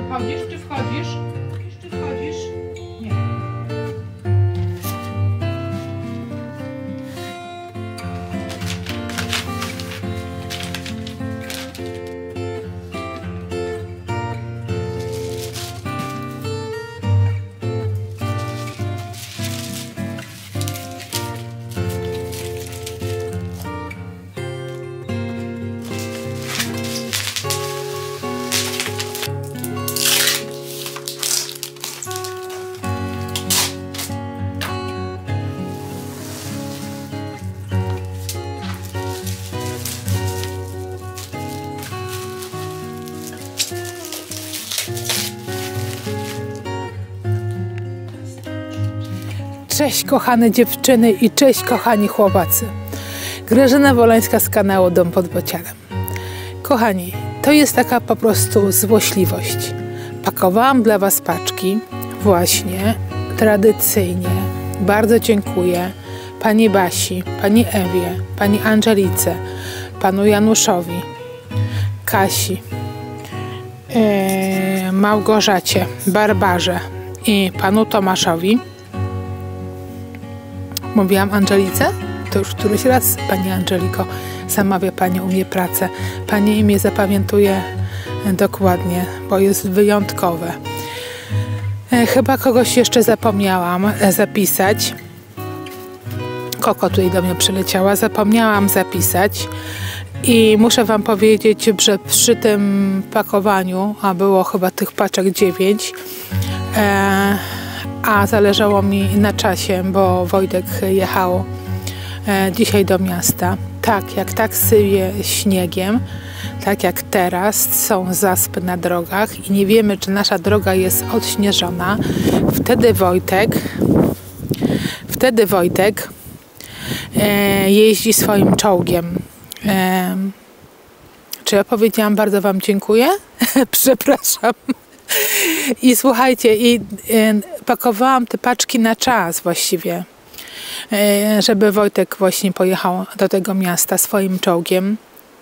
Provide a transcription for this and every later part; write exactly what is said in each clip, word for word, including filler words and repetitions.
Wychodzisz czy wchodzisz? Czy wchodzisz? Nie. Cześć kochane dziewczyny i cześć kochani chłopacy. Grażyna Wolańska z kanału Dom pod Bocianem. Kochani, to jest taka po prostu złośliwość. Pakowałam dla was paczki właśnie tradycyjnie. Bardzo dziękuję pani Basi, pani Ewie, pani Angelice, panu Januszowi, Kasi, yy, Małgorzacie, Barbarze i panu Tomaszowi. Mówiłam Angelice? To już któryś raz, pani Angeliko, zamawia pani u mnie pracę. Pani imię zapamiętuje dokładnie, bo jest wyjątkowe. Chyba kogoś jeszcze zapomniałam zapisać. Koko tutaj do mnie przyleciała. Zapomniałam zapisać i muszę wam powiedzieć, że przy tym pakowaniu, a było chyba tych paczek dziewięć, e, a zależało mi na czasie, bo Wojtek jechał e, dzisiaj do miasta. Tak, jak tak sypie śniegiem, tak jak teraz są zaspy na drogach i nie wiemy, czy nasza droga jest odśnieżona, wtedy Wojtek wtedy Wojtek e, jeździ swoim czołgiem. E, czy ja powiedziałam bardzo wam dziękuję? Przepraszam. I słuchajcie, i e, pakowałam te paczki na czas właściwie, e, żeby Wojtek właśnie pojechał do tego miasta swoim czołgiem,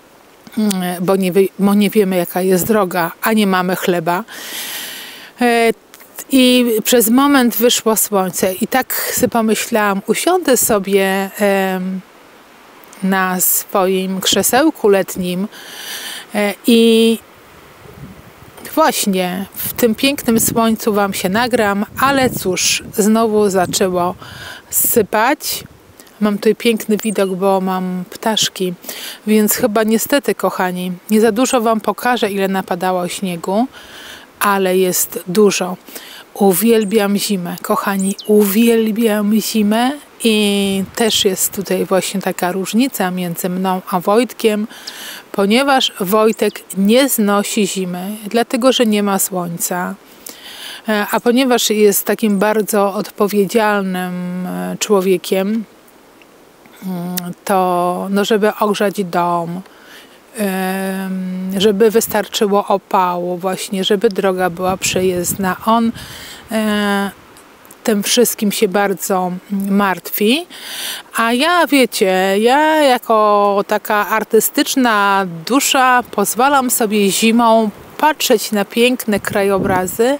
e, bo, nie, bo nie wiemy, jaka jest droga, a nie mamy chleba. E, I przez moment wyszło słońce i tak sobie pomyślałam, usiądę sobie e, na swoim krzesełku letnim e, i właśnie w tym pięknym słońcu wam się nagram, ale cóż, znowu zaczęło sypać. Mam tutaj piękny widok, bo mam ptaszki, więc chyba niestety, kochani, nie za dużo wam pokażę, ile napadało śniegu, ale jest dużo. Uwielbiam zimę, kochani, uwielbiam zimę i też jest tutaj właśnie taka różnica między mną a Wojtkiem, ponieważ Wojtek nie znosi zimy, dlatego że nie ma słońca. A ponieważ jest takim bardzo odpowiedzialnym człowiekiem, to no żeby ogrzać dom, żeby wystarczyło opału właśnie, żeby droga była przejezdna. On e, tym wszystkim się bardzo martwi, a ja, wiecie, ja jako taka artystyczna dusza pozwalam sobie zimą patrzeć na piękne krajobrazy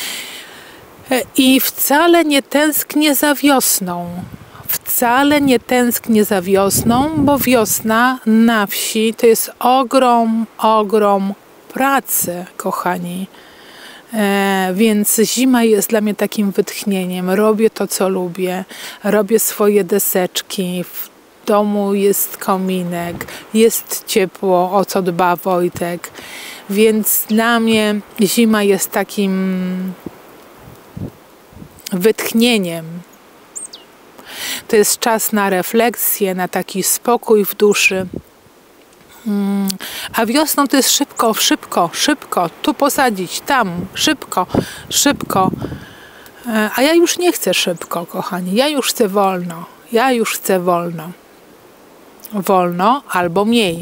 i wcale nie tęsknię za wiosną. Wcale nie tęsknię za wiosną, bo wiosna na wsi to jest ogrom, ogrom pracy, kochani. E, więc zima jest dla mnie takim wytchnieniem. Robię to, co lubię. Robię swoje deseczki. W domu jest kominek. Jest ciepło, o co dba Wojtek. Więc dla mnie zima jest takim wytchnieniem. To jest czas na refleksję, na taki spokój w duszy. A wiosną to jest szybko, szybko, szybko. Tu posadzić, tam, szybko, szybko. A ja już nie chcę szybko, kochani. Ja już chcę wolno. Ja już chcę wolno. Wolno albo mniej.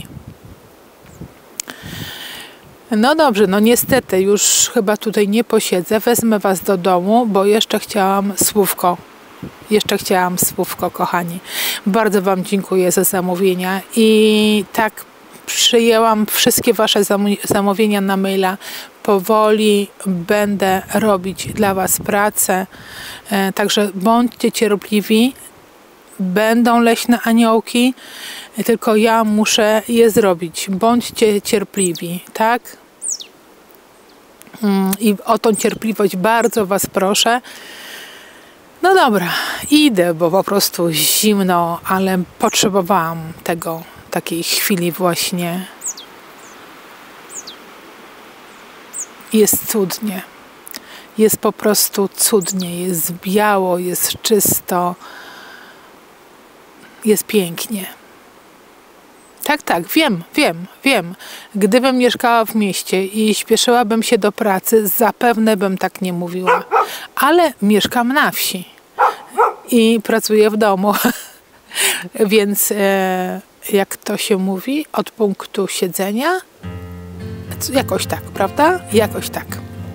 No dobrze, no niestety już chyba tutaj nie posiedzę. Wezmę was do domu, bo jeszcze chciałam słówko. Jeszcze chciałam słówko, kochani. Bardzo wam dziękuję za zamówienia i tak przyjęłam wszystkie wasze zamówienia na maila. Powoli będę robić dla was pracę. Także bądźcie cierpliwi. Będą leśne aniołki, tylko ja muszę je zrobić. Bądźcie cierpliwi, tak? I o tą cierpliwość bardzo was proszę. No dobra, idę, bo po prostu zimno, ale potrzebowałam tego, takiej chwili właśnie. Jest cudnie. Jest po prostu cudnie. Jest biało, jest czysto. Jest pięknie. Tak, tak, wiem, wiem, wiem. Gdybym mieszkała w mieście i śpieszyłabym się do pracy, zapewne bym tak nie mówiła. Ale mieszkam na wsi i pracuję w domu. Więc e, jak to się mówi, od punktu siedzenia, jakoś tak, prawda? Jakoś tak.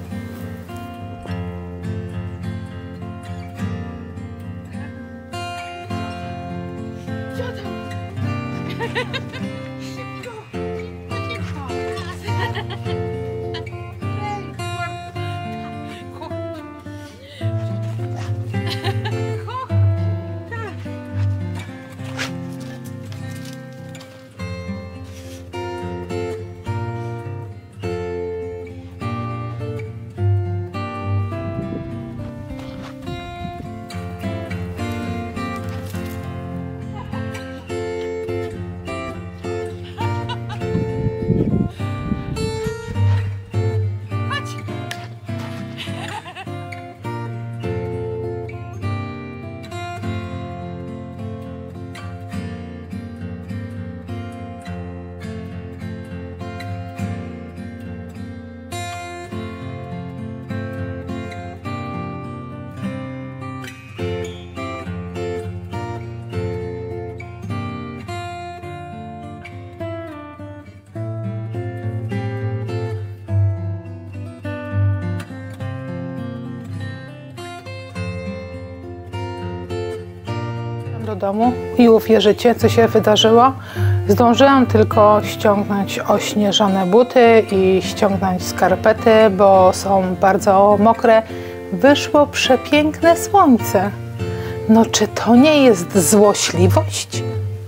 Do domu i uwierzycie, co się wydarzyło. Zdążyłam tylko ściągnąć ośnieżone buty i ściągnąć skarpety, bo są bardzo mokre. Wyszło przepiękne słońce. No czy to nie jest złośliwość?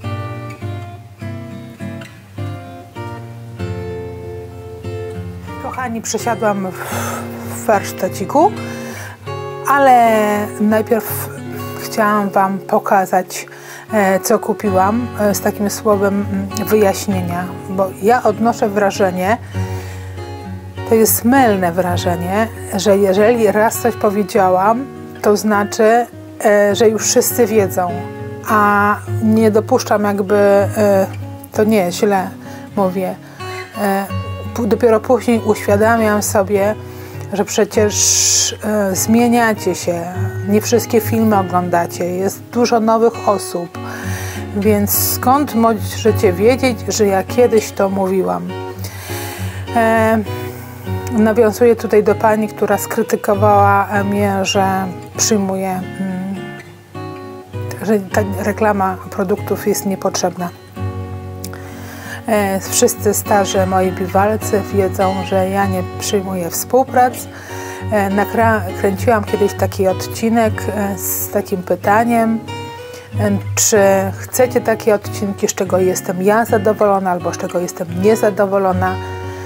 Kochani, przesiadłam w warsztaciku, ale najpierw chciałam wam pokazać, co kupiłam, z takim słowem wyjaśnienia, bo ja odnoszę wrażenie, to jest mylne wrażenie, że jeżeli raz coś powiedziałam, to znaczy, że już wszyscy wiedzą, a nie dopuszczam jakby, to nie, źle mówię, dopiero później uświadamiam sobie, że przecież e, zmieniacie się, nie wszystkie filmy oglądacie, jest dużo nowych osób, więc skąd możecie wiedzieć, że ja kiedyś to mówiłam? E, nawiązuję tutaj do pani, która skrytykowała mnie, że przyjmuje, mm, że ta reklama produktów jest niepotrzebna. Wszyscy starzy moi bywalcy wiedzą, że ja nie przyjmuję współprac. Nakręciłam kiedyś taki odcinek z takim pytaniem, czy chcecie takie odcinki, z czego jestem ja zadowolona albo z czego jestem niezadowolona.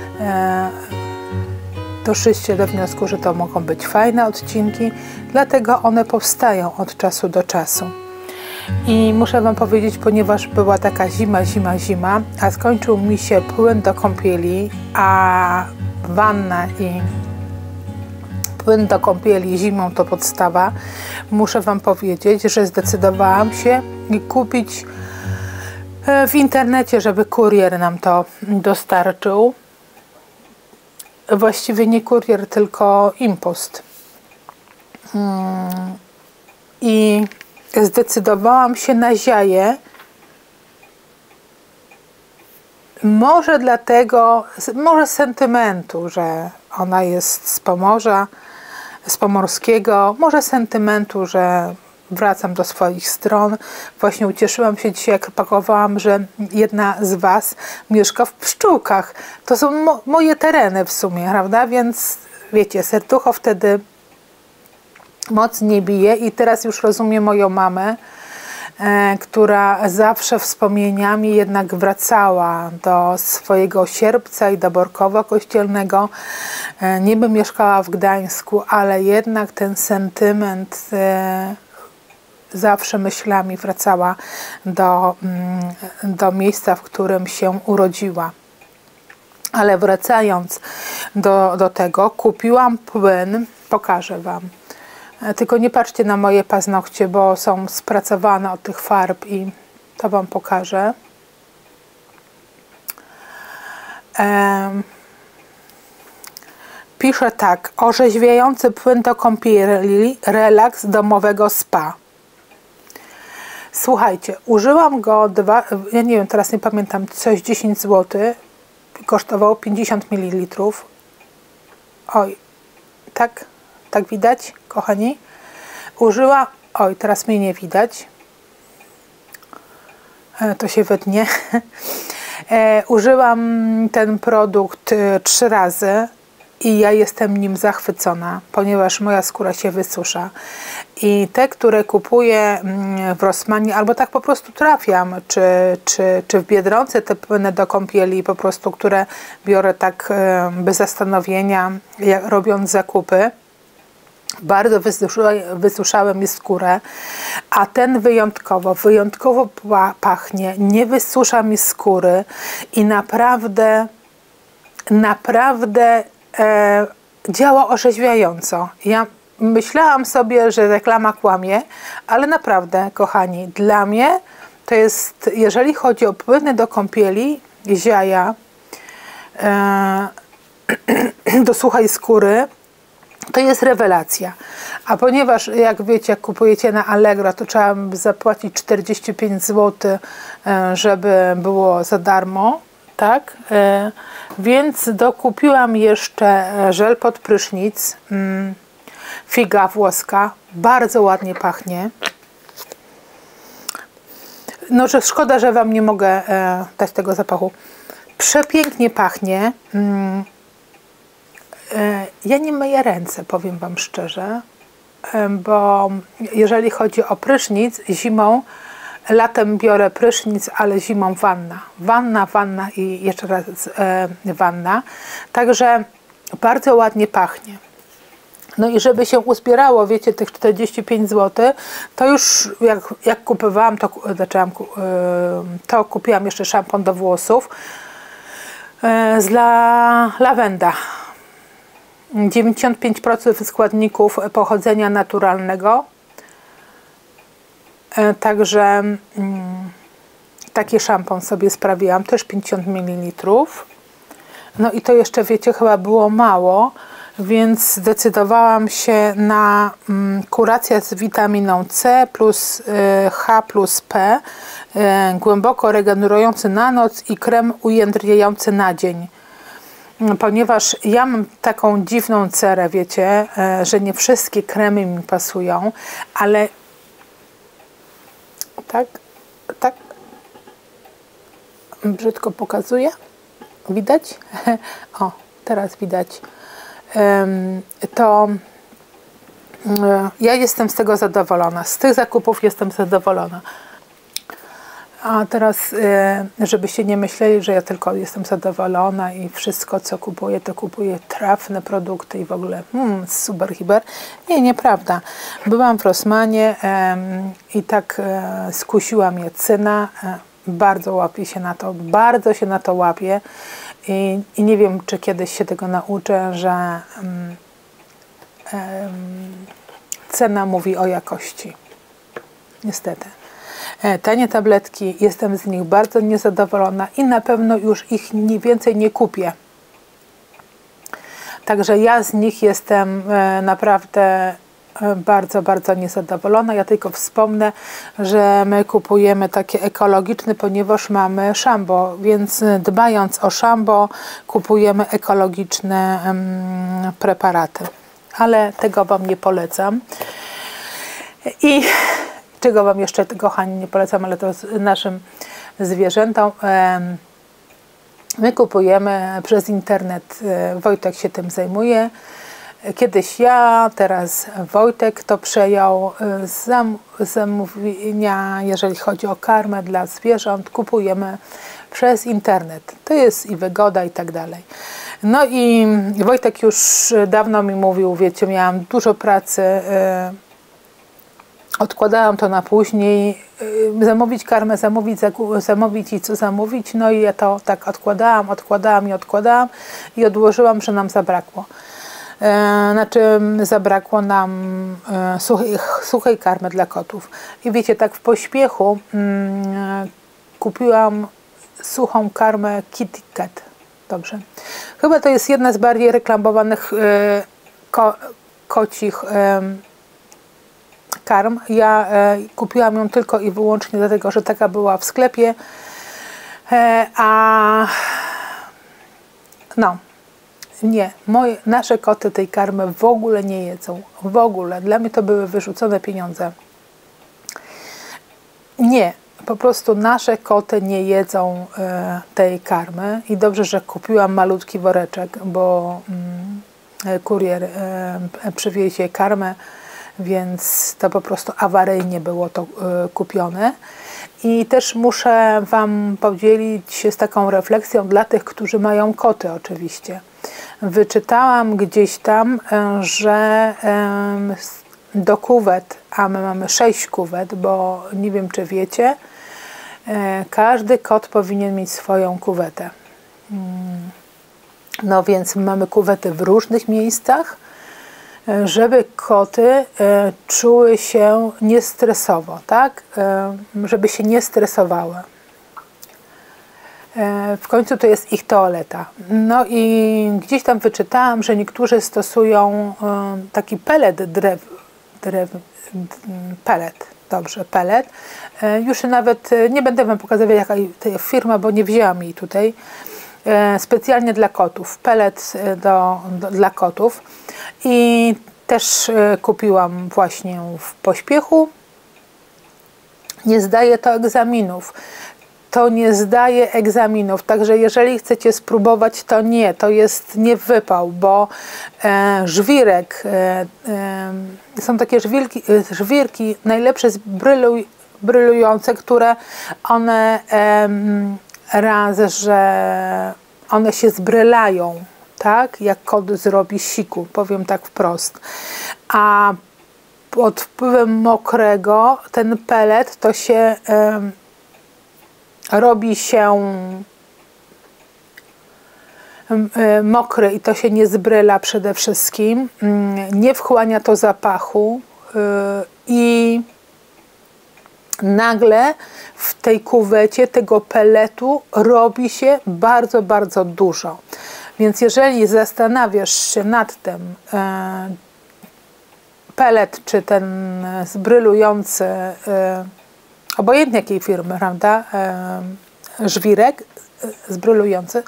Doszliście do wniosku, że to mogą być fajne odcinki, dlatego one powstają od czasu do czasu. I muszę wam powiedzieć, ponieważ była taka zima, zima, zima, a skończył mi się płyn do kąpieli, a wanna i płyn do kąpieli zimą to podstawa, muszę wam powiedzieć, że zdecydowałam się kupić w internecie, żeby kurier nam to dostarczył. Właściwie nie kurier, tylko impost. I zdecydowałam się na ziaję. Może dlatego, może z sentymentu, że ona jest z Pomorza, z Pomorskiego, może sentymentu, że wracam do swoich stron. Właśnie ucieszyłam się dzisiaj, jak pakowałam, że jedna z Was mieszka w Pszczółkach. To są mo moje tereny w sumie, prawda? Więc wiecie, serducho wtedy mocniej bije i teraz już rozumiem moją mamę, e, która zawsze wspomnieniami jednak wracała do swojego Sierpca i do Borkowa Kościelnego. E, niby mieszkała w Gdańsku, ale jednak ten sentyment e, zawsze myślami wracała do, mm, do miejsca, w którym się urodziła. Ale wracając do, do tego, kupiłam płyn, pokażę Wam. Tylko nie patrzcie na moje paznokcie, bo są spracowane od tych farb i to Wam pokażę. Um, piszę tak, orzeźwiający płyn do kąpieli, relaks domowego spa. Słuchajcie, użyłam go, dwa, ja nie wiem, teraz nie pamiętam, coś dziesięć złotych, kosztowało pięćdziesiąt mililitrów. Oj, tak? Tak widać, kochani? Użyła, oj, teraz mnie nie widać. E, to się wytnie. E, użyłam ten produkt e, trzy razy i ja jestem nim zachwycona, ponieważ moja skóra się wysusza. I te, które kupuję w Rossmanie, albo tak po prostu trafiam, czy, czy, czy w Biedronce, te płyny do kąpieli, po prostu, które biorę tak e, bez zastanowienia, jak, robiąc zakupy, bardzo wysuszały mi skórę, a ten wyjątkowo, wyjątkowo pachnie, nie wysusza mi skóry i naprawdę, naprawdę e, działa orzeźwiająco. Ja myślałam sobie, że reklama kłamie, ale naprawdę, kochani, dla mnie to jest, jeżeli chodzi o płyny do kąpieli, ziaja, e, do suchej skóry, to jest rewelacja. A ponieważ, jak wiecie, jak kupujecie na Allegro, to trzeba zapłacić czterdzieści pięć złotych, żeby było za darmo, tak? Więc dokupiłam jeszcze żel pod prysznic, figa włoska, bardzo ładnie pachnie. No, że szkoda, że Wam nie mogę dać tego zapachu. Przepięknie pachnie. Ja nie myję ręce, powiem Wam szczerze, bo jeżeli chodzi o prysznic, zimą, latem biorę prysznic, ale zimą wanna. Wanna, wanna i jeszcze raz e, wanna. Także bardzo ładnie pachnie. No i żeby się uzbierało, wiecie, tych czterdzieści pięć złotych, to już jak, jak kupowałam, to, zaczęłam, to kupiłam jeszcze szampon do włosów e, z la, lawenda. dziewięćdziesiąt pięć procent składników pochodzenia naturalnego. Także mm, taki szampon sobie sprawiłam, też pięćdziesiąt mililitrów. No i to jeszcze, wiecie, chyba było mało, więc zdecydowałam się na mm, kurację z witaminą C plus y, H plus P, y, głęboko regenerujący na noc i krem ujędrniający na dzień. Ponieważ ja mam taką dziwną cerę, wiecie, że nie wszystkie kremy mi pasują, ale tak, tak, brzydko pokazuję, widać? O, teraz widać. To ja jestem z tego zadowolona, z tych zakupów jestem zadowolona. A teraz, żebyście nie myśleli, że ja tylko jestem zadowolona i wszystko, co kupuję, to kupuję trafne produkty i w ogóle hmm, super, hiper. Nie, nieprawda. Byłam w Rossmanie um, i tak e, skusiła mnie cyna. E, bardzo łapię się na to, bardzo się na to łapię i, i nie wiem, czy kiedyś się tego nauczę, że um, um, cena mówi o jakości. Niestety. Tanie tabletki, jestem z nich bardzo niezadowolona i na pewno już ich nie, więcej nie kupię. Także ja z nich jestem naprawdę bardzo, bardzo niezadowolona. Ja tylko wspomnę, że my kupujemy takie ekologiczne, ponieważ mamy szambo, więc dbając o szambo kupujemy ekologiczne um, preparaty. Ale tego Wam nie polecam. I czego Wam jeszcze, kochani, nie polecam, ale to naszym zwierzętom. My kupujemy przez internet, Wojtek się tym zajmuje. Kiedyś ja, teraz Wojtek to przejął zam, zamówienia, jeżeli chodzi o karmę dla zwierząt, kupujemy przez internet. To jest i wygoda i tak dalej. No i Wojtek już dawno mi mówił, wiecie, miałam dużo pracy, odkładałam to na później, zamówić karmę, zamówić, zamówić i co zamówić, no i ja to tak odkładałam, odkładałam i odkładałam i odłożyłam, że nam zabrakło. Znaczy zabrakło nam suchej, suchej karmy dla kotów. I wiecie, tak w pośpiechu mm, kupiłam suchą karmę Kitty Cat. Dobrze. Chyba to jest jedna z bardziej reklamowanych y, ko, kocich y, karm. Ja y, kupiłam ją tylko i wyłącznie dlatego, że taka była w sklepie. Y, a no, nie, moje, nasze koty tej karmy w ogóle nie jedzą. W ogóle. Dla mnie to były wyrzucone pieniądze. Nie. Po prostu nasze koty nie jedzą e, tej karmy i dobrze, że kupiłam malutki woreczek, bo mm, kurier e, przywiezie karmę, więc to po prostu awaryjnie było to e, kupione. I też muszę Wam podzielić się z taką refleksją dla tych, którzy mają koty oczywiście. Wyczytałam gdzieś tam, e, że e, do kuwet, a my mamy sześć kuwet, bo nie wiem, czy wiecie, każdy kot powinien mieć swoją kuwetę. No więc mamy kuwety w różnych miejscach, żeby koty czuły się niestresowo, tak? Żeby się nie stresowały. W końcu to jest ich toaleta. No i gdzieś tam wyczytałam, że niektórzy stosują taki pelet drew, drew pelet. Dobrze, pelet. Już nawet nie będę Wam pokazywać, jaka to firma, bo nie wzięłam jej tutaj. Specjalnie dla kotów. Pelet do, do, dla kotów. I też kupiłam właśnie w pośpiechu. Nie zdaje to egzaminów. To nie zdaje egzaminów, także jeżeli chcecie spróbować, to nie, to jest nie wypał, bo e, żwirek, e, e, są takie żwirki, żwirki najlepsze bryluj, brylujące, które one e, raz, że one się zbrylają, tak, jak kot zrobi siku, powiem tak wprost, a pod wpływem mokrego ten pelet to się e, robi się mokry i to się nie zbryla przede wszystkim, nie wchłania to zapachu i nagle w tej kuwecie tego peletu robi się bardzo, bardzo dużo. Więc jeżeli zastanawiasz się nad tym, pelet czy ten zbrylujący, obojętnie jakiej firmy, prawda, żwirek zbrylujący,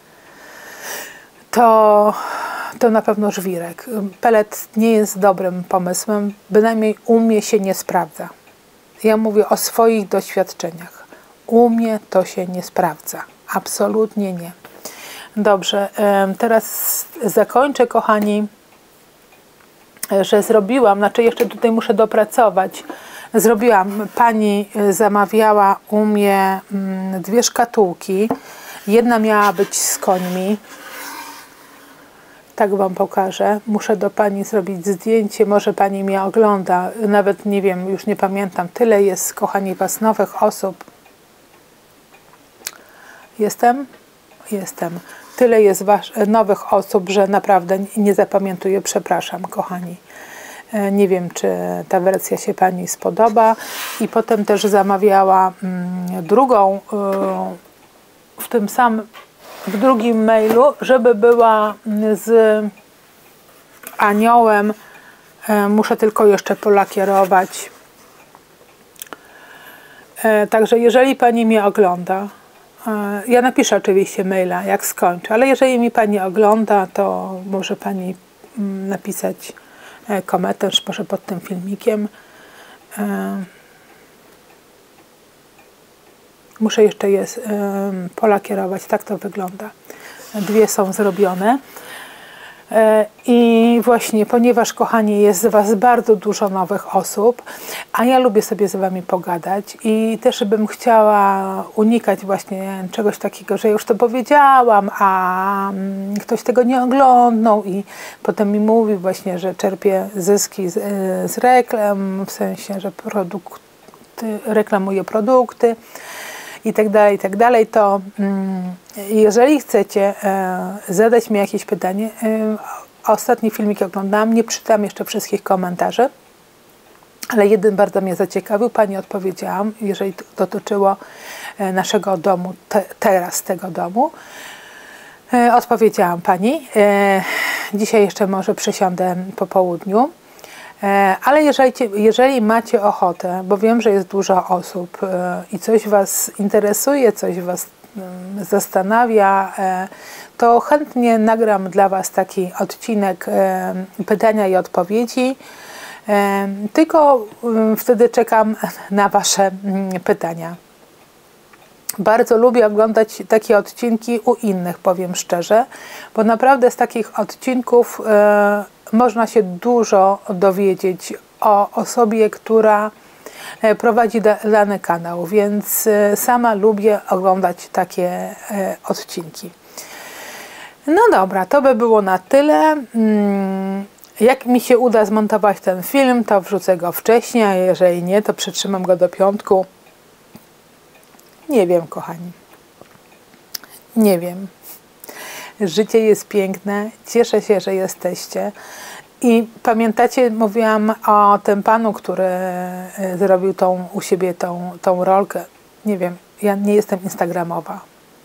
to, to na pewno żwirek. Pelet nie jest dobrym pomysłem, bynajmniej u mnie się nie sprawdza. Ja mówię o swoich doświadczeniach. U mnie to się nie sprawdza. Absolutnie nie. Dobrze, teraz zakończę, kochani, że zrobiłam, znaczy jeszcze tutaj muszę dopracować. Zrobiłam, pani zamawiała u mnie dwie szkatułki. Jedna miała być z końmi. Tak Wam pokażę. Muszę do pani zrobić zdjęcie. Może pani mnie ogląda. Nawet nie wiem, już nie pamiętam. Tyle jest, kochani, Was nowych osób. Jestem? Jestem. Tyle jest was, nowych osób, że naprawdę nie zapamiętuję. Przepraszam, kochani. Nie wiem, czy ta wersja się pani spodoba. I potem też zamawiała mm, drugą y, w tym samym, w drugim mailu, żeby była z aniołem. Y, muszę tylko jeszcze polakierować. Y, także jeżeli pani mnie ogląda, y, ja napiszę oczywiście maila, jak skończę, ale jeżeli mi pani ogląda, to może pani y, napisać komentarz może pod tym filmikiem. Muszę jeszcze je polakierować. Tak to wygląda. Dwie są zrobione. I właśnie, ponieważ, kochani, jest z Was bardzo dużo nowych osób, a ja lubię sobie z Wami pogadać i też bym chciała unikać właśnie czegoś takiego, że już to powiedziałam, a ktoś tego nie oglądał i potem mi mówi właśnie, że czerpie zyski z, z reklam, w sensie, że produkty, reklamuje produkty i tak dalej, i tak dalej, to jeżeli chcecie zadać mi jakieś pytanie, ostatni filmik oglądałam, nie przeczytałam jeszcze wszystkich komentarzy, ale jeden bardzo mnie zaciekawił, pani odpowiedziałam, jeżeli to dotyczyło naszego domu, te, teraz tego domu, odpowiedziałam pani, dzisiaj jeszcze może przysiądę po południu. Ale jeżeli, jeżeli macie ochotę, bo wiem, że jest dużo osób i coś Was interesuje, coś Was zastanawia, to chętnie nagram dla Was taki odcinek pytania i odpowiedzi. Tylko wtedy czekam na Wasze pytania. Bardzo lubię oglądać takie odcinki u innych, powiem szczerze, bo naprawdę z takich odcinków można się dużo dowiedzieć o osobie, która prowadzi dany kanał, więc sama lubię oglądać takie odcinki. No dobra, to by było na tyle. Jak mi się uda zmontować ten film, to wrzucę go wcześniej, a jeżeli nie, to przytrzymam go do piątku. Nie wiem, kochani. Nie wiem. Życie jest piękne, cieszę się, że jesteście. I pamiętacie, mówiłam o tym panu, który zrobił tą, u siebie tą, tą rolkę. Nie wiem, ja nie jestem instagramowa,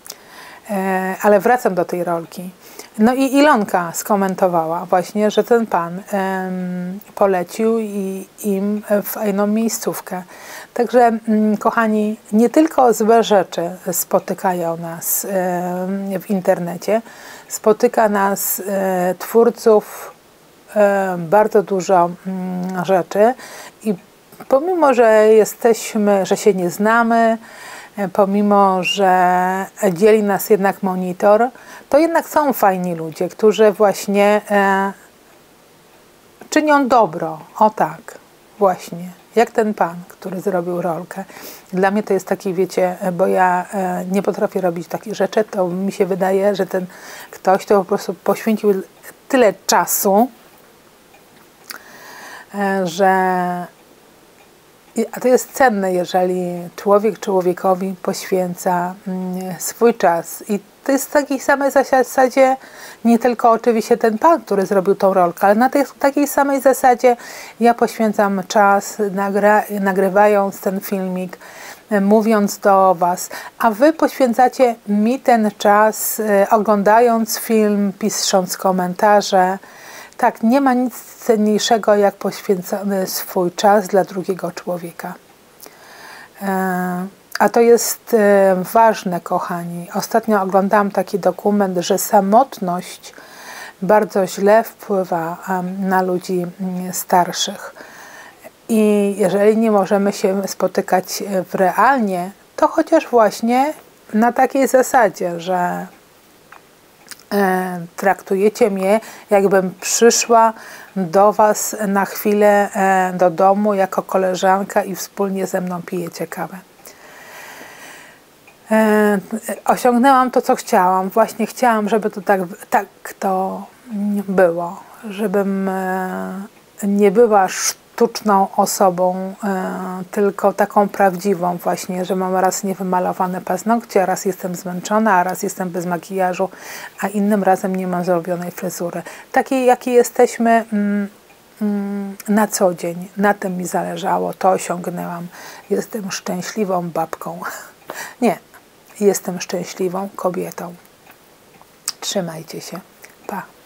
ale wracam do tej rolki. No i Ilonka skomentowała właśnie, że ten pan um, polecił i, im fajną miejscówkę. Także, um, kochani, nie tylko złe rzeczy spotykają nas um, w internecie, spotyka nas um, twórców um, bardzo dużo um, rzeczy i pomimo, że jesteśmy, że się nie znamy, pomimo, że dzieli nas jednak monitor, to jednak są fajni ludzie, którzy właśnie e, czynią dobro. O tak, właśnie. Jak ten pan, który zrobił rolkę. Dla mnie to jest taki, wiecie, bo ja e, nie potrafię robić takich rzeczy, to mi się wydaje, że ten ktoś to po prostu poświęcił tyle czasu, e, że a to jest cenne, jeżeli człowiek człowiekowi poświęca swój czas. I to jest w takiej samej zasadzie, nie tylko oczywiście ten pan, który zrobił tą rolkę, ale na tej, takiej samej zasadzie ja poświęcam czas, nagra, nagrywając ten filmik, mówiąc do Was, a Wy poświęcacie mi ten czas, oglądając film, pisząc komentarze. Tak, nie ma nic cenniejszego, jak poświęcony swój czas dla drugiego człowieka. A to jest ważne, kochani. Ostatnio oglądałam taki dokument, że samotność bardzo źle wpływa na ludzi starszych. I jeżeli nie możemy się spotykać realnie, to chociaż właśnie na takiej zasadzie, że traktujecie mnie, jakbym przyszła do Was na chwilę do domu jako koleżanka i wspólnie ze mną pijecie kawę. Osiągnęłam to, co chciałam. Właśnie chciałam, żeby to tak, tak to było. Żebym nie była sztuczną osobą, tylko taką prawdziwą właśnie, że mam raz niewymalowane paznokcie, a raz jestem zmęczona, a raz jestem bez makijażu, a innym razem nie mam zrobionej fryzury. Takiej, jakiej jesteśmy mm, mm, na co dzień. Na tym mi zależało, to osiągnęłam. Jestem szczęśliwą babką. Nie, jestem szczęśliwą kobietą. Trzymajcie się. Pa.